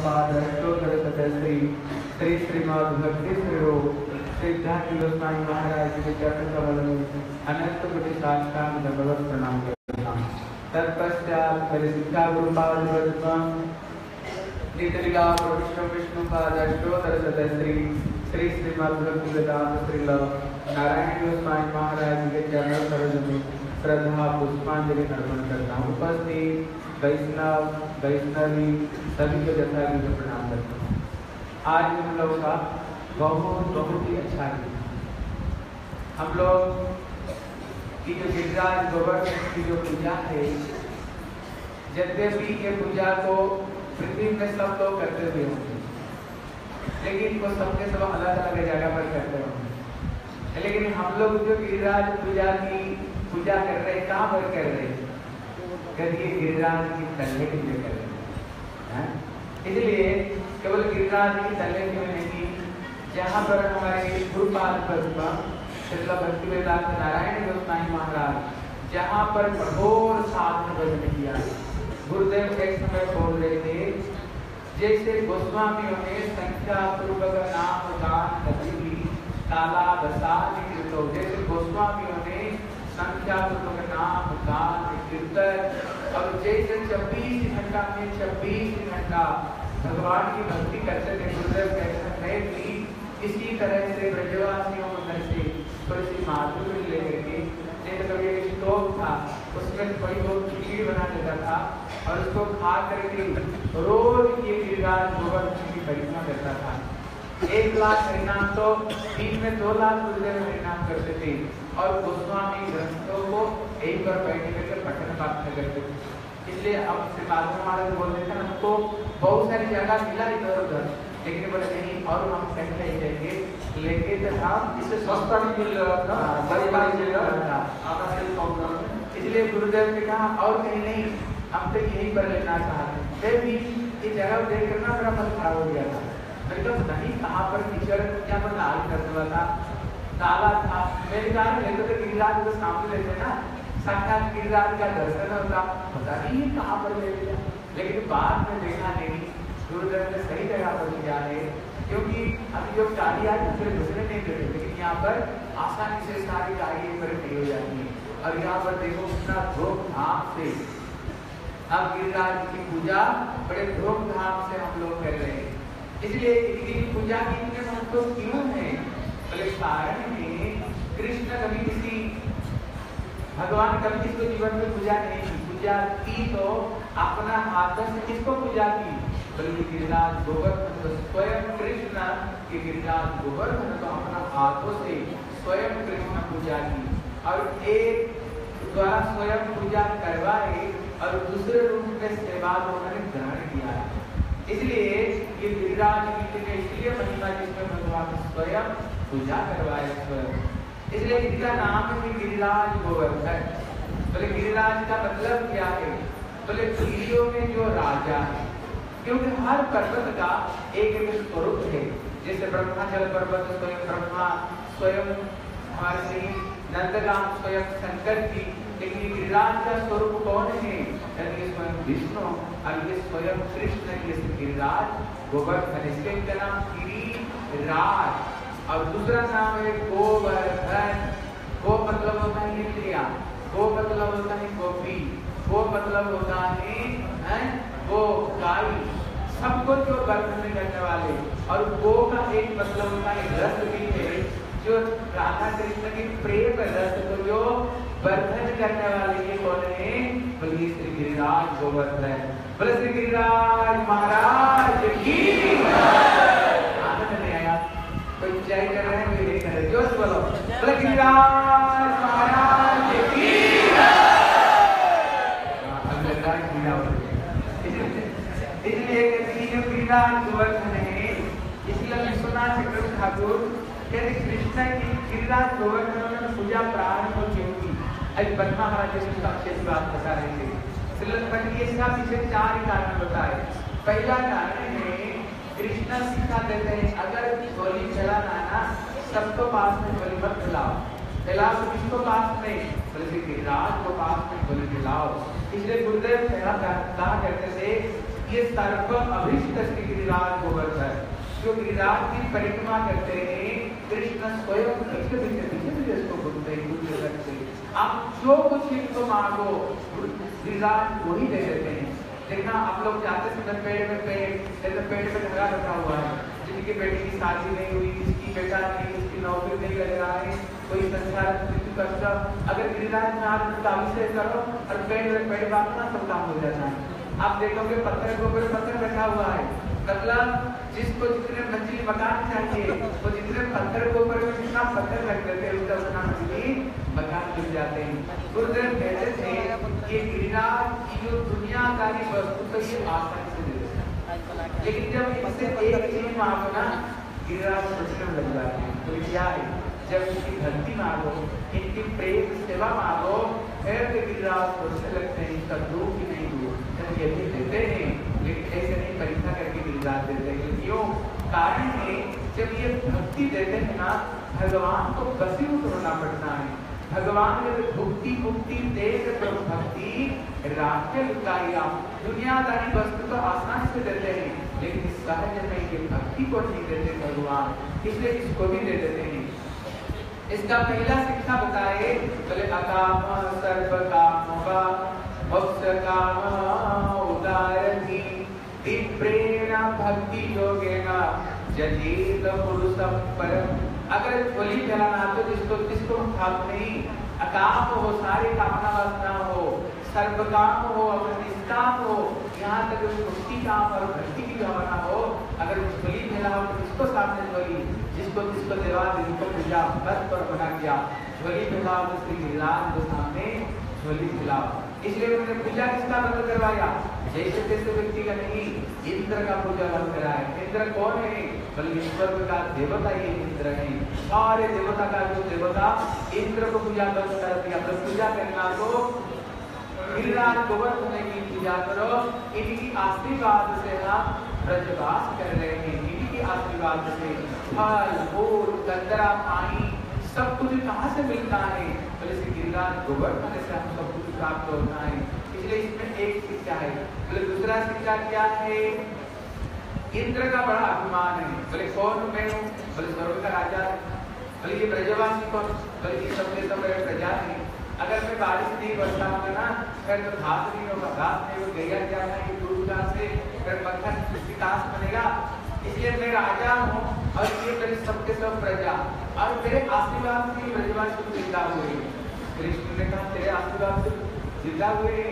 श्री श्री श्रीमद् भक्ति स्वरूप सिद्धार्थ गोस्वामी महाराज के चरण कमल में अनंत कोटि साष्टांग दंडवत प्रणाम करता हूँ। तत्पश्चात परिसिद्धा गुरुपाद नीतलीला विष्णु विष्णुपाद अष्टोत्तर सतश्री श्री श्रीमद् भक्ति वेदांत श्रील नारायण गोस्वामी महाराज के चरण कमल में श्रद्धा पुष्पांजलि अर्पण करता हूँ। उपस्थित वैष्णव वैष्णवी सभी को यथाविधि प्रणाम करता हूँ। आज हम लोग का बहुत ही अच्छा दिन। हम लोग की जो गिरिराज गोवर्धन की जो पूजा है, यद्यपि ये पूजा को पृथ्वी में सब लोग करते हुए होंगे, लेकिन वो सबके सब अलग अलग जगह पर करते होंगे। लेकिन हम लोग जो गिरिराज पूजा की पूजा कर रहे हैं, कहाँ पर कर रहे हैं? करिए गिरिराज की तल्ले के लिए कर रहे हैं। इसलिए केवल गिरिराज की तल्ले के लिए नहीं, जहाँ पर हमारे गुरुपाद श्रील भक्तिवेदांत नारायण गोस्वामी महाराज जहाँ पर कठोर साधन भजन किया, गुरुदेव एक समय बोल रहे थे, जैसे गोस्वामियों ने संख्या पूर्वक नाम गान कभी ताला बसाने के लोग, जैसे गोस्वामियों ने संख्या पूर्वक नाम गान कीर्तन और जैसे 24 घंटा में 26 घंटा भगवान की भक्ति करते थे, गुरुदेव कहते हैं कि इसी तरह से ब्रजवासियों में से थोड़ी सी माधुर्य लेकर के, जैसे कभी एक स्टोव था उसमें थोड़ी बहुत खीर बना देता था और उसको खा करके रोज ये गिरिराज गोवर्धन की परिक्रमा करता था। 1 लाख हरिनाम तो दिन में 2 लाख गुरुदेव हरिनाम करते थे और गोस्वामी ग्रंथों को एक बार बैठे करके पठन पाठ करते थे। इसलिए अब श्री माधव महाराज बोल रहे थे, हमको बहुत सारी जगह मिला इधर उधर, लेकिन बोले नहीं और हम कहीं नहीं जाएंगे, लेके तो हम इससे सस्ता भी मिल रहा था, बड़ी बात मिल रहा था। इसलिए गुरुदेव ने कहा और कहीं नहीं, हम तो यहीं पर लेना चाहते। फिर भी ये जगह देख कर ना मेरा मन खराब हो गया था। एकदम नहीं कहाँ पर टीचर यहाँ पर लाल कर हुआ था, ताला था। मैंने कहा लेते तो गिरिराज को सामने लेते ना, साक्षात गिरिराज का दर्शन होता, पता नहीं कहाँ पर ले लिया। लेकिन बाद में देखा नहीं, गुरुदेव ने सही जगह पर किया है, क्योंकि अभी जो गाड़ी आज दूसरे नहीं देते, लेकिन यहाँ पर आसानी से सारी गाड़ी पर खड़ी हो जाती है। और यहाँ पर देखो कितना धूमधाम से अब गिरिराज की पूजा बड़े धूमधाम से हम लोग कर रहे हैं। इसलिए इनकी पूजा की इतने महत्व क्यों है? बोले कारण में कृष्ण कभी किसी भगवान कभी किसको जीवन में पूजा नहीं की, पूजा की तो अपना हाथों से किसको पूजा की? बोले गिरिराज गोवर्धन, तो स्वयं कृष्ण के गिरिराज गोवर्धन तो अपना हाथों से स्वयं कृष्ण पूजा की और एक द्वारा स्वयं पूजा करवाए और दूसरे रूप में सेवा उन्होंने ग्रहण किया है। इसलिए ये गिरिराज की इसलिए महिमा जिसमें भगवान स्वयं पूजा करवाए स्वयं, इसलिए इनका नाम है गिरिराज गोवर्धन। बोले गिरिराज का मतलब क्या है? बोले गिरियों में जो राजा है, क्योंकि हर पर्वत का एक स्वरूप है। जैसे ब्रह्माचल पर्वत स्वयं ब्रह्मा, स्वयं हमारे श्री नंदगाम स्वयं शंकर जी, लेकिन गिरिराज का स्वरूप कौन है? स्वयं विष्णु और ये स्वयं कृष्ण, ये गिरिराज गोवर्धन, इसलिए इनका नाम गिरिराज। और दूसरा नाम है गोवर्धन। गो मतलब होता है इंद्रिया, गो मतलब होता है गोपी, गो मतलब होता है गो गाय, सबको जो वर्धन करने वाले। और गो का एक मतलब होता है रस भी है, जो राधा कृष्ण की प्रेम रस को जो वर्धन करने वाले ये कौन है? बोलिए श्री गिरिराज गोवर्धन। बोले श्री गिरिराज महाराज की आनंद नहीं आया? कोई जय कर रहे हैं, कोई कर रहे हैं, जोश बोलो। बोले गिरिराज महाराज की इसलिए जो गिरिराज गोवर्धन है, इसलिए विश्वनाथ चक्रवर्ती ठाकुर कहते कृष्ण की गिरिराज गोवर्धन में पूजा प्रारंभ क्यों की? अभी ब्रह्मा महाराज जी अच्छे से बात बता रहे थे। इसका पीछे 4 कारण होता है। पहला कारण है कृष्ण सिखा देते हैं, अगर गोली चलाना ना सबको पास में गोली मत खिलाओ, खिलाओ तो किसको पास में? बोले गिरिराज को पास में गोली खिलाओ। इसलिए गुरुदेव कहा करते थे ये सर्व अभिष्ट श्री गिरिराज गोवर्धन जो गिरिराज की परिक्रमा करते हैं, कृष्ण स्वयं पीछे इसको घूमते हैं। आप जो कुछ इनको मांगो गिरिराज वही दे देते हैं। देखना आप लोग जाते समय पेड़ में धरा रखा हुआ है, जिनकी बेटी की शादी नहीं हुई, जिसकी बेटा नहीं, जिसकी नौकरी नहीं लग रहा है, कोई संसार कष्ट, अगर गिरिराज में आप से करो और पेड़ बांधना सब काम हो जाता है। आप देखोगे पत्थर के ऊपर पत्थर रखा हुआ है, मतलब जिसको जितने मंजिली मकान चाहिए वो जितने पत्थर के ऊपर में जितना पत्थर रख देते हैं उसका उतना मंजिली मकान मिल जाते हैं। गुरुदेव कहते थे कि गिरिराज की जो दुनियादारी वस्तु तो ये आसानी से दे देते हैं, लेकिन जब इससे एक चीज मांगो ना गिरिराज सोचने लग जाते हैं। तो क्या है, जब इनकी भक्ति मांगो, इनकी प्रेम सेवा मांगो, फिर गिरिराज सोचने लगते हैं इसका दो कि नहीं दो। ये भी देते हैं लेकिन ऐसे नहीं परीक्षा करके गिरिराज देते हैं। क्यों? कारण है जब ये भक्ति देते हैं ना, भगवान को वशीभूत होना पड़ता है। भगवान ने भक्ति मुक्ति देख प्रभु भक्ति राष्ट्र लुटाया, दुनियादारी वस्तु तो आसान से देते हैं, लेकिन सहज में ये भक्ति को नहीं देते भगवान, इसलिए इसको भी दे देते हैं। इसका पहला शिक्षा बताए, बोले अकाम सर्व कामवा मोक्ष काम उदारति तीव्रेण भक्ति योगेन जजेत पुरुषं परम। अगर झोली फैलाना तो जिसको खाप नहीं, अकाम हो, सारे कामना वासना हो, सर्व काम हो, अगर निष्काम हो, यहाँ तक मुक्ति काम और भक्ति की भावना हो, अगर झोली फैला हो तो किसको सामने झोली, जिसको देवा जिनको पूजा बस पर बना किया, झोली फैलाओ तो श्री गिरिराज के सामने झोली फैलाओ। इसलिए उन्होंने पूजा किसका बंद करवाया, जैसे तैसे व्यक्ति का नहीं, इंद्र का पूजा बंद कराया। इंद्र कौन है? बल्कि स्वर्ग का देवता ये इंद्र है। सारे देवता का जो देवता इंद्र को पूजा बंद कर दिया। तो पूजा करना तो गिरिराज गोवर्धन की पूजा करो, इनकी आशीर्वाद से हम ब्रजवास कर रहे हैं। इनकी आशीर्वाद से फल फूल गंदरा पानी सब कुछ कहाँ से मिलता है? बोले श्री गिरिराज गोवर्धन से हम सब कुछ प्राप्त होता है। इसलिए इसमें एक शिक्षा है। बोले दूसरा शिक्षा क्या है? इंद्र का बड़ा अभिमान है। बोले कौन मैं हूँ? बोले स्वर्ग का राजा है। बोले ये ब्रजवासी कौन? बोले ये सबके सब प्रजा है। अगर मैं बारिश नहीं बरसाऊंगा ना, फिर तो घास नहीं होगा, घास नहीं होगा, गैया जाना है दूध घास से, फिर मक्खन विकास बनेगा। इसलिए मैं राजा हूँ और ये मेरे सबके सब प्रजा, और मेरे आशीर्वाद से ब्रजवासी को जिंदा हुए। कृष्ण ने कहा तेरे आशीर्वाद से जिंदा हुए,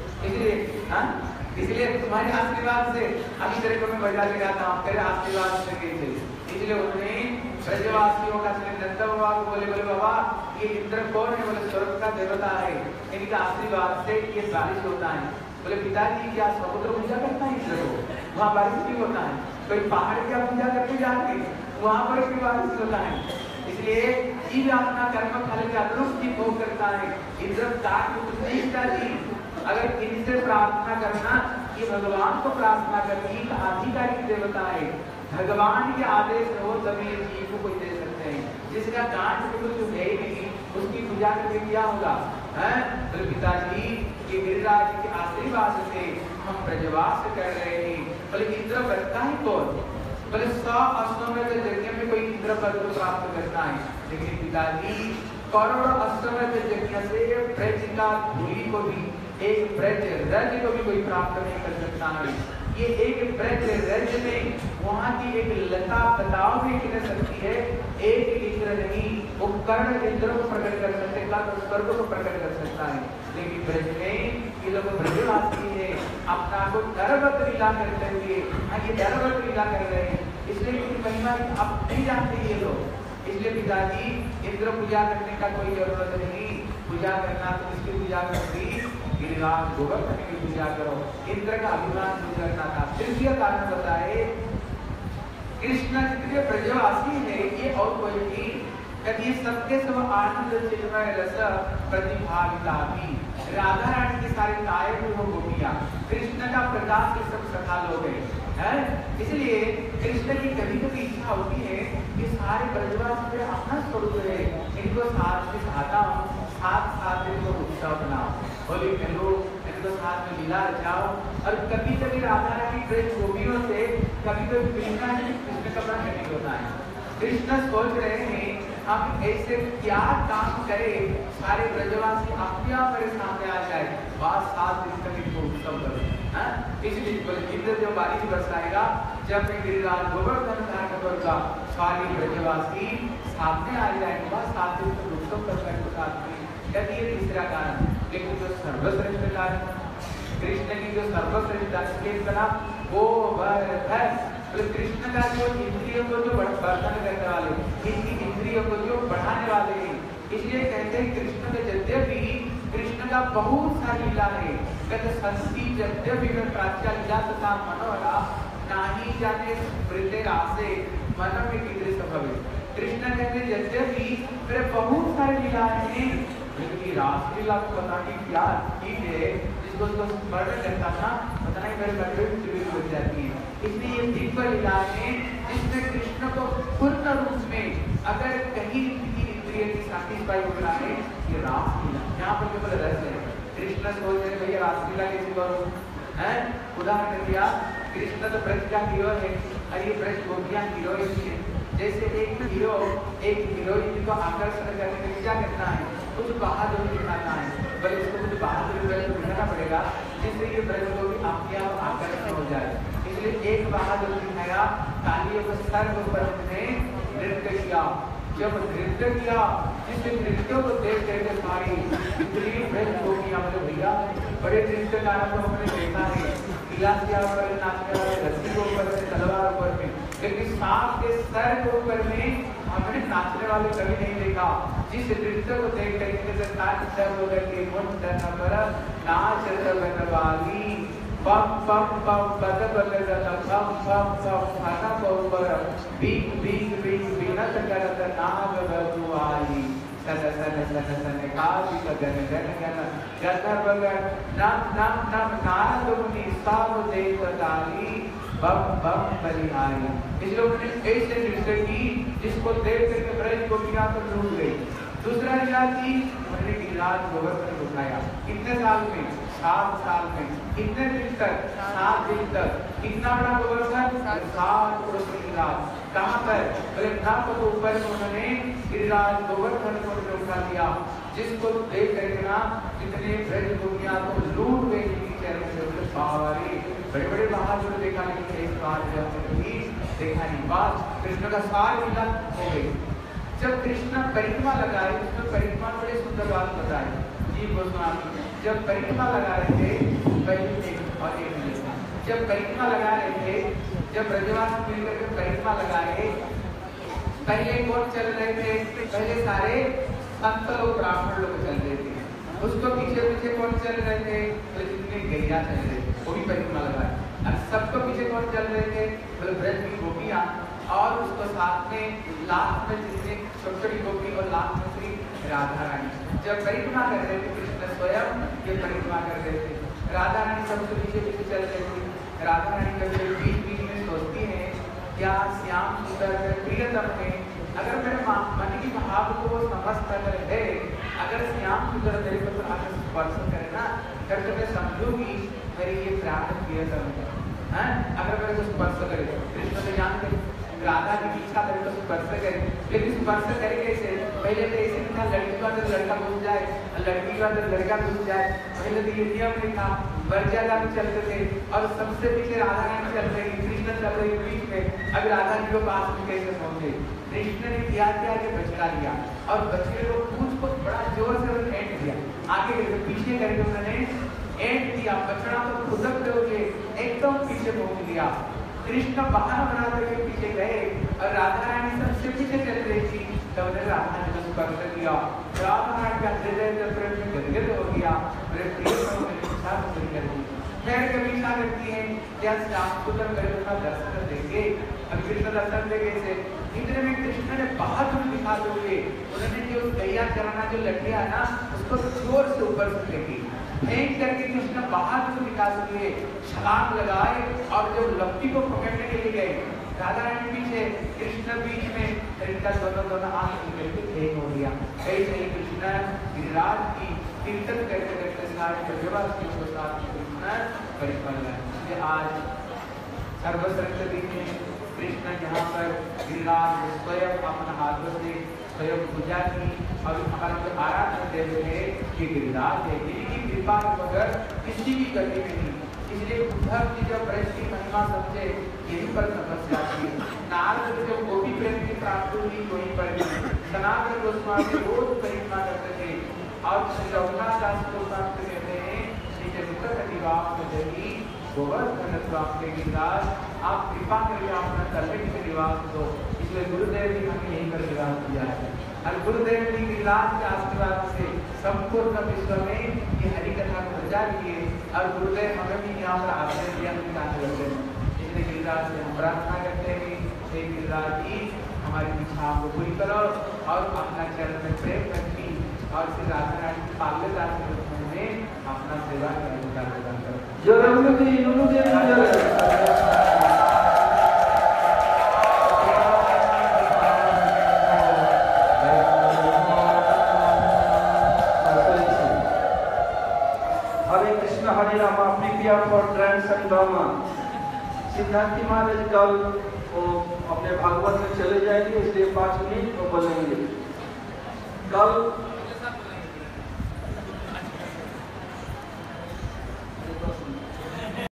इसलिए तुम्हारे आशीर्वाद से अभी तेरे को मैं बजा लगाता हूँ, तेरे आशीर्वाद से कैसे। इसलिए उन्होंने ब्रजवासियों का नंद बाबा को बोले बाबा ये इंद्र कौन है? बोले स्वर्ग का देवता है, इनके आशीर्वाद से ये बारिश होता है। बोले पिताजी क्या समुद्र पूजा करता है इंद्र को? वहाँ बारिश भी होता है। कोई पहाड़ क्या पूजा करके जाते वहाँ पर भी बारिश होता है। इसलिए जीव अपना कर्म फल के अनुरूप ही भोग करता है। इंद्र पिताजी अगर इनसे प्रार्थना करना, ये भगवान को प्रार्थना करनी का आधिकारिक देवता है। भगवान के आदेश हो तभी ये जीव को कोई दे सकते हैं। जिसका गांठ कुछ है ही नहीं उसकी पूजा करके क्या होगा? तो पिताजी ये गिरिराज के आशीर्वाद से हम ब्रजवास कर रहे हैं। बोले इंद्र करता है कौन? बोले 100 अश्वमेध यज्ञ में कोई इंद्र पद को प्राप्त करता है, लेकिन पिताजी करोड़ों अश्वमेध यज्ञ से ब्रज का धूलि को भी, एक ब्रज रज को भी कोई प्राप्त नहीं कर सकता है। ये एक ब्रज रज में वहाँ की एक लता बताओ भी कितने सकती है। एक इंद्र नहीं, वो कर्ण इंद्र को प्रकट कर सकते, स्वर्ग को प्रकट कर सकता है। लेकिन ब्रज में ये लोग ब्रजवासी है, अपना को दरवत लीला करते हुए ये दरवत लीला कर रहे हैं। इसलिए इनकी महिमा अब नहीं जानते ये लोग। इसलिए पिताजी इंद्र पूजा करने का कोई जरूरत नहीं, पूजा करना तो इसकी पूजा करती गिरिराज गोवर्धन की पूजा करो। इंद्र का अभिमान नहीं करना था। तृतीय कारण बताए, कृष्ण जितने ब्रजवासी है ये और कोई नहीं, यदि सबके सब आनंद चिन्मय रस प्रतिभागिता भी। राधा रानी के सारे गायक हो गोपियां, कृष्ण का प्रकाश के सब सखा लोग हैं। इसलिए कृष्ण की कभी कभी इच्छा होती है कि सारे ब्रजवासी मेरा अपना स्वरूप है, इनको साथ में चाहता हूँ, साथ साथ इनको उत्सव बनाओ, होली खेलो, को साथ में लीला रचाओ। और कभी कभी राधा रानी ब्रज गोपियों से कभी कभी कृष्ण का बड़ा कठिन होता है। कृष्ण सोच रहे हैं हम ऐसे क्या काम करें सारे ब्रजवासी अपने आप मेरे सामने आ जाए, बात 7 दिन तक इनको उत्सव करो। इसलिए इंद्र जो बारिश बरसाएगा, जब मैं गिरिराज गोवर्धन धारण करूंगा, सारे ब्रजवासी सामने आ जाएंगे, बात 7 दिन तक उत्सव करने के साथ में। यदि ये तीसरा कारण, लेकिन जो सर्वश्रेष्ठ कारण कृष्ण की जो सर्वश्रेष्ठ बना वो वर्धन, कृष्ण का जो इंद्रियों को जो वर्धन करने वाले, इनकी इंद्रियों को जो बढ़ाने वाले हैं। इसलिए कहते हैं कृष्ण के यद्यपि कृष्ण का बहुत सा लीला है, कहते संस्ती यद्यपि में प्राच्या लीला तथा मनोहरा नाही जाने वृत्ते रासे मन में कीदृश भवे। कृष्ण कहते यद्यपि मेरे बहुत सारी लीलाएं हैं, लेकिन रासलीला को पता नहीं क्या चीज है जिसको स्मरण करता था, पता नहीं मेरे मन में चुरी हो जाती है। इसलिए ये दिव्य लीलाएं हैं जिसमें कृष्ण को पूर्ण रूप में अगर कहीं भी इंद्रिय की सैटिस्फाई होना है, ये रासलीला यहाँ पर केवल रस है। कृष्ण सोच रहे भैया रासलीला कैसे करो है। उदाहरण दिया, कृष्ण तो ब्रज का हीरो है और ये ब्रज गोपियां हीरोइन है। जैसे एक हीरो एक हीरोइन को आकर्षण करने के लिए क्या करना है, कुछ बहादुरी दिखाना है, बल्कि उसको कुछ बहादुरी दिखाना पड़ेगा जिससे ये ब्रज को भी आपके आप आकर्षण हो जाए। इसलिए एक बहादुर दिखाया, तालियों को सर के ऊपर उसने नृत्य किया। जब नृत्य किया, जिस नृत्यों को देख करके सारी इतनी ब्रज गोपियां बोले भैया बड़े नृत्यकारों को हमने देखा है, गिलास के ऊपर नाचने वाले, रस्सी के ऊपर में, तलवार ऊपर में, लेकिन सांप के सर के ऊपर में हमने नाचने वाले कभी नहीं देखा। जिस नृत्य को देख करके नाच वाली पम पम पम बद बद पम पम पम खाना पर बीक बीक बीक बिनत करत नाग बजुआई सन सन सन सन काली गगन गन गन गंधर्व गण नम नम नम नारद मुनि सब देव ताली बम बम बलिहारी। इस लोगों ने ऐसे नृत्य की जिसको देख करके ब्रज गोपियां तो लूट गई। दूसरा लीला थी, उन्होंने गिरिराज गोवर्धन को उठाया। कितने साल में? 7 साल में। कितने दिन तक? 7 दिन तक। कितना बड़ा गोवर्धन? 7 पुरुष गिरिराज। कहाँ पर? नाक के ऊपर उन्होंने गिरिराज गोवर्धन को उठा लिया, जिसको देख करके ना जितने ब्रज गोपियां तो लूट गई सारे बड़े बड़े बहादुर देखा, लेकिन एक बार देखा नहीं। बात कृष्ण का सारी लीला हो गई। जब कृष्ण परिक्रमा लगाए, उसमें परिक्रमा बड़े सुंदर बात बताए जी गोस्वामी। जब परिक्रमा लगा रहे थे, पहले और एक मिनट, जब परिक्रमा लगा रहे थे, जब ब्रजवासी मिलकर के परिक्रमा लगाए, पहले कौन चल रहे थे? पहले सारे संत लोग, ब्राह्मण लोग चल रहे थे। उसको पीछे पीछे कौन चल रहे थे? तो जितने गैया चल रहे थे वो भी परिक्रमा लगाए। और सबको पीछे कौन चल रहे थे? बोले ब्रज की गोपियां, और उसको साथ में लास्ट में जितने छोटी गोपी और लास्ट में श्री राधा रानी। जब परिक्रमा कर रहे थे, कृष्ण स्वयं ये परिक्रमा कर रहे थे। राधा रानी सबसे पीछे पीछे चल रही थी। राधा रानी कभी बीच बीच में सोचती है, क्या श्याम सुंदर प्रियतम है, अगर मेरे मन की भाव को वो समझता है, अगर श्याम सुंदर मेरे को आकर स्पर्श करे ना, फिर तो मैं समझूंगी मेरी ये प्राप्त प्रियतम है। अगर मेरे को स्पर्श करे, कृष्ण तो जानते राधा की इच्छा मेरे को स्पर्श करे, लेकिन स्पर्श करे कैसे? पहले तो ऐसे था, लड़की का अंदर लड़का घुस जाए, लड़की का अंदर लड़का घुस जाए। पहले तो ये नियम नहीं था, मर्यादा में चलते थे, और सबसे पीछे राधा रानी चल रही, कृष्ण चल रही बीच में। अब राधा जी को पास में कैसे पहुंचे? कृष्ण ने किया क्या कि बछड़ा लिया, और बछड़े को पूछ को बड़ा जोर से एंट दिया, आगे पीछे करके उन्होंने एंट दिया। बछड़ा तो खुदक लोगे एकदम पीछे पहुंच लिया। कृष्ण बहाना बना करके पीछे गए, और राधा रानी सबसे पीछे चल रही थी। तब उन्होंने राधा जी को स्पर्श किया, राधा रानी का हृदय गदगद हो गया, मेरे प्रिय को मेरी इच्छा पूरी कर दी। फिर कभी इच्छा करती है क्या श्याम सुंदर मेरे को दर्शन देंगे? अब कृष्ण दर्शन देंगे से इतने में कृष्ण ने बहादुर दिखा दोगे, उन्होंने जो गैया चलाना जो लड़कियां है ना, उसको जोर से ऊपर से फेंकी, फेंक करके कृष्ण बहादुर दिखा दिए, छलांग लगाए, और जब लपटी को पकड़ने के लिए गए, राधा रानी पीछे, कृष्ण बीच में, इनका दोनों आंख निकल के एक हो गया। ऐसे ही कृष्ण गिरिराज की कीर्तन करते करते श्रृंगार के देवासियों को साथ में कृष्ण परिपालन। इसलिए आज सर्वश्रेष्ठ दिन में कृष्ण यहाँ पर गिरिराज स्वयं अपने हाथों से स्वयं पूजा की और हमारे जो आराधना देते हैं कि गिरिराज है, इनकी कृपा के बगैर किसी की गति नहीं। इसलिए उद्धव जी जब ब्रज की महिमा समझे यहीं पर तपस्या की। नारद को जब गोपी प्रेम की प्राप्ति हुई वहीं पर सनातन गोस्वामी रोज परिक्रमा करते थे और श्री रघुनाथ दास गोस्वामी कहते हैं श्री चरित्र निवास में गोवर्धन स्वामी गिरिराज आप कृपा करके अपना कलयुग में निवास दो। इसलिए गुरुदेव ने हमें यहीं पर निवास दिया है और गुरुदेव जी गिरिराज के आशीर्वाद से संपूर्ण विश्व में ये हरि कथा को प्रचार किए और गुरुदेव हमें भी यहाँ पर आश्रय दिया करते हैं। इसलिए गिरिराज से हम प्रार्थना करते हैं कि गिरिराज जी हमारी इच्छाओं को पूरी करो और अपना चरण में प्रेम करती और श्री राधा रानी की पाल्यदास के रूप में अपना सेवा का प्रदान करो। जो Raghupati Hare Krishna Hare Rama prepare for grandson drama. Siddharthi Maharaj कल वो अपने भागवत में चले जाएंगे, इसलिए 5 मिनट वो बोलेंगे। कल